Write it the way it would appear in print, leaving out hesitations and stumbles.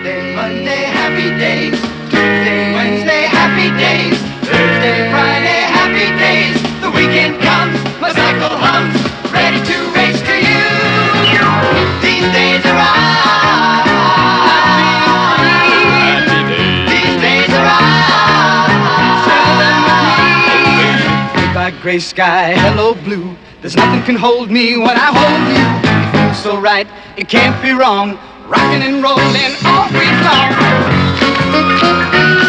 Monday, happy days. Tuesday, Wednesday, happy days. Thursday, Friday, happy days. The weekend comes, my cycle hums, ready to race to you. These days are These days are Goodbye, gray sky, hello, blue. There's nothing can hold me when I hold you. It feels so right, it can't be wrong. Rocking and rolling all week long.